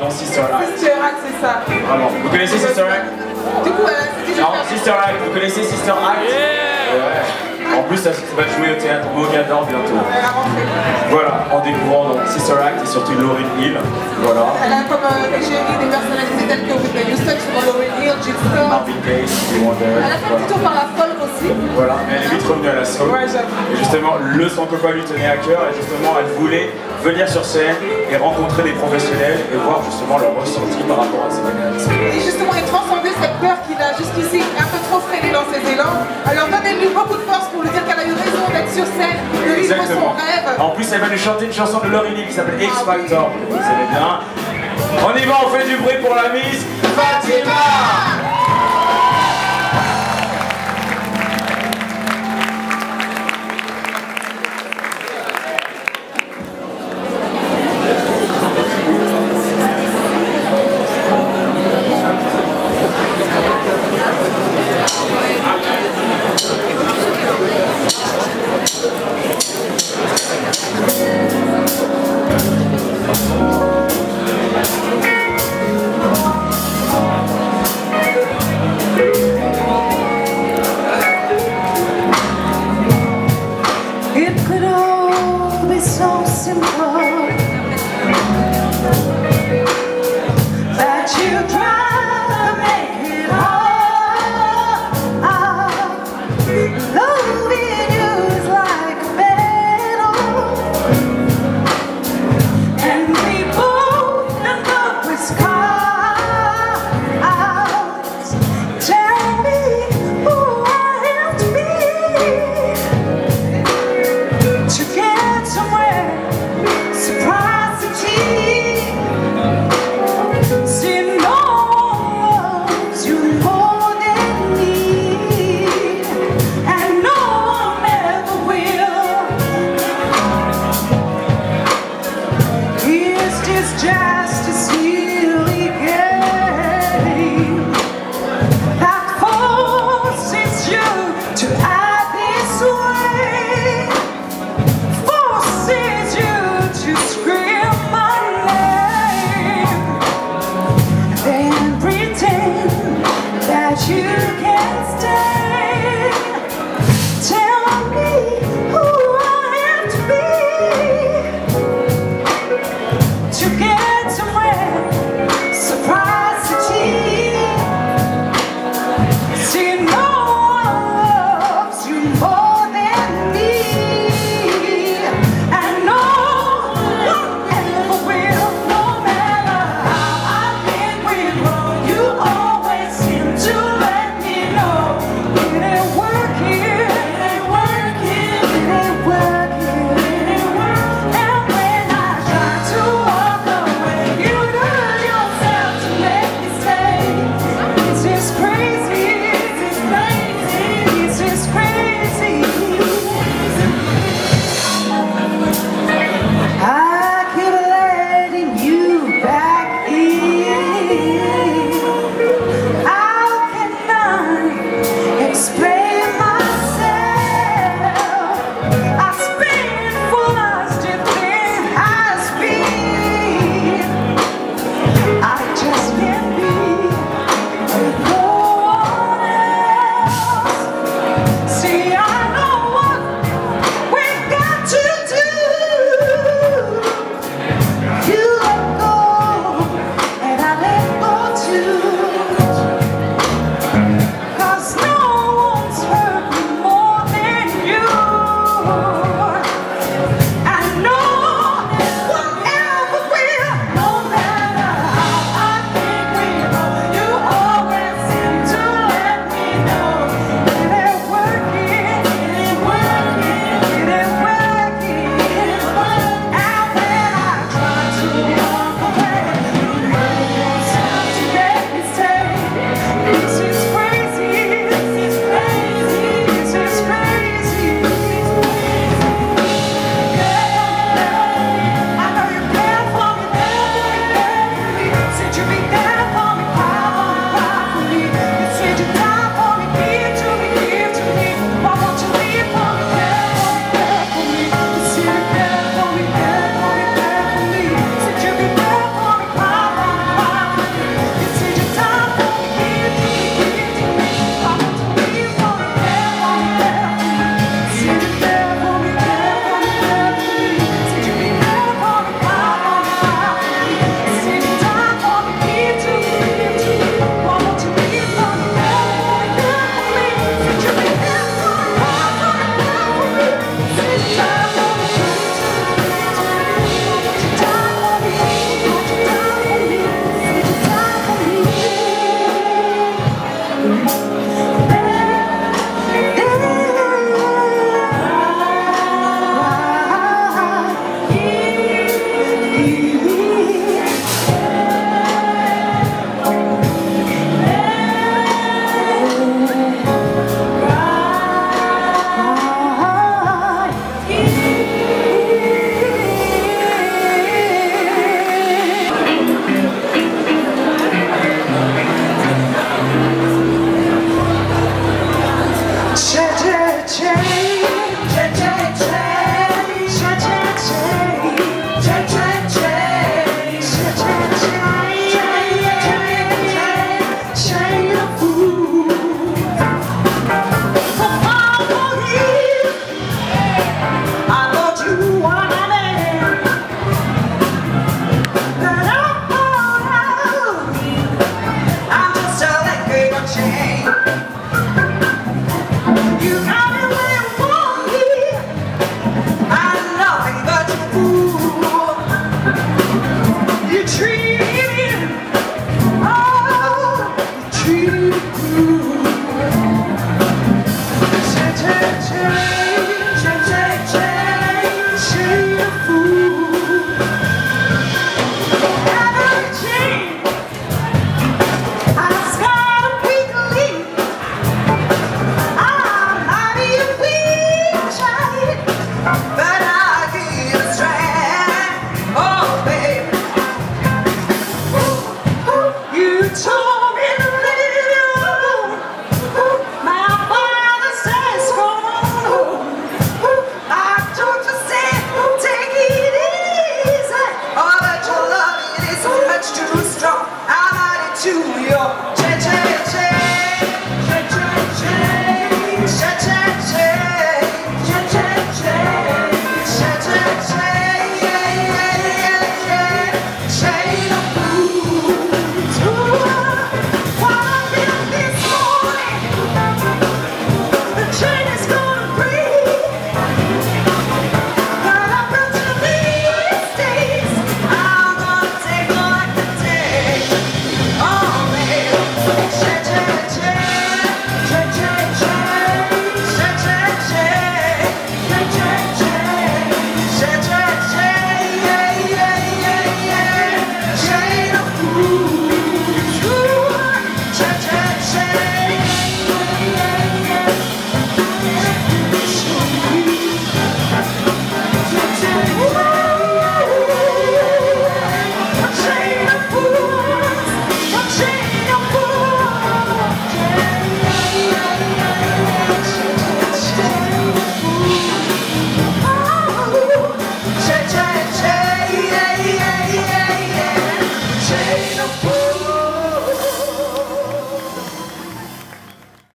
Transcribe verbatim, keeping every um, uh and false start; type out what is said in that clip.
pardon, Sister Act. Sister Act, c'est ça. Vraiment. Vous connaissez Sister Act? Du coup, euh, c'était Non, Sister Act, vous connaissez Sister Act? Yeah. Ouais. En plus, ça va jouer au théâtre Mogador bientôt. Voilà, en découvrant donc Sister Act et surtout Lauryn Hill. Voilà. Elle a comme euh, égérie des personnalités telles que Whitney Houston, sur Lauryn Hill, Jill Scott. Marvin Gaye, Stevie Wonder. Elle a fait voilà. plutôt par la folk aussi. Voilà, mais elle est vite revenue à la soul. Ouais, j'avoue. Et justement, le son copain lui tenait à cœur et justement, elle voulait venir sur scène et rencontrer des professionnels et voir justement leur ressenti par rapport à ces mécanismes. Et justement, et transcender cette peur qu'il a jusqu'ici un peu trop freiné dans ses élans. Alors donnez-lui beaucoup de force pour lui dire qu'elle a eu raison d'être sur scène, de vivre son rêve. En plus, elle va nous chanter une chanson de Lauryn Hill qui s'appelle X Factor. Vous savez bien. On y va, on fait du bruit pour la Miss Fatima. Just a silly game that forces you to act.